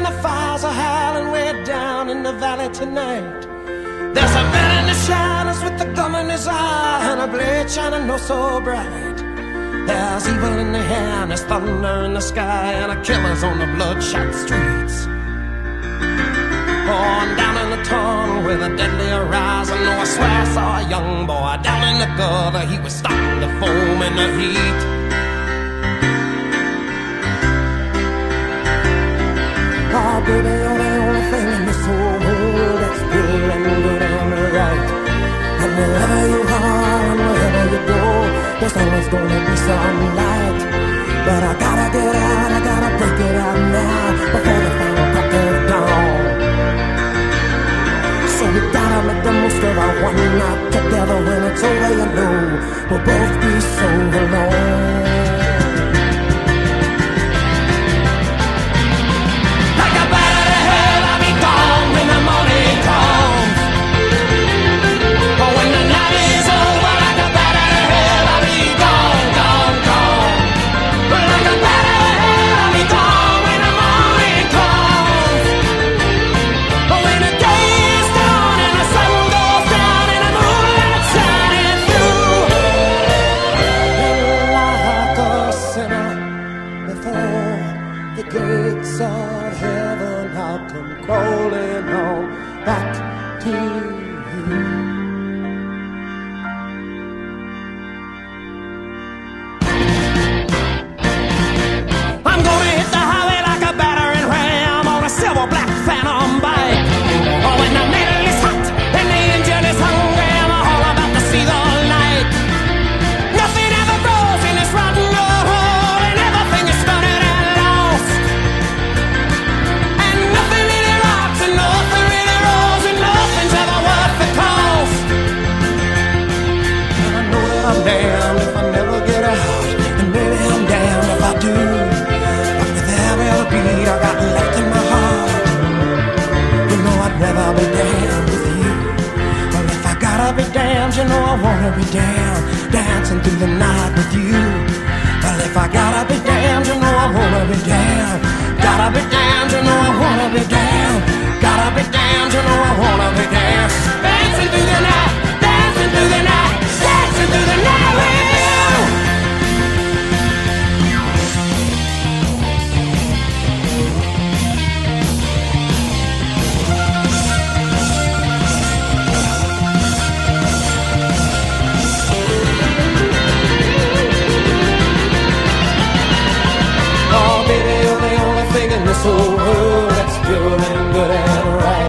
the fires are howling way down in the valley tonight. There's a man in the shadows with a gun in his eye and a blade shining oh so bright. There's evil in the air and there's thunder in the sky and a killer's on the bloodshot streets. Oh, and down in the tunnel with a deadly horizon, oh, I swear I saw a young boy down in the gutter. He was starting to foam in the heat. Oh, baby, you're the only thing in this whole world that's pure and good and right. And wherever you are and wherever you go, there's always gonna be some light. But I gotta get out, I gotta break it out now before the final crack of dawn. So we gotta make the most of our one night together. When it's over, you know we'll both be so alone. The gates of heaven, I'll come crawling on back to you. I'm gonna hit the highway like a battering ram on a silver black Phantom bike. Oh, when the needle is hot and the engine is hungry, I'm all about to see the light. Nothing ever grows in this rotten old hole, and everything is stunning and lost. And nothing really rocks and nothing really rolls, and nothing's ever worth the cost. And I know that I'm damned if I never get out, and maybe I'm damned if I do. But with every other beat I got left in my heart, you know I'd rather be damned with you. Well, if I gotta be damned, you know I wanna be damned, dancing through the night with you. Well, if I gotta be damned, you know I wanna be damned. Gotta be damned, you know I wanna be damned. Gotta be damned, you know I wanna be damned. Dancing through the night, dancing through the night, dancing through the night with you. Oh, baby, you're the only thing in this whole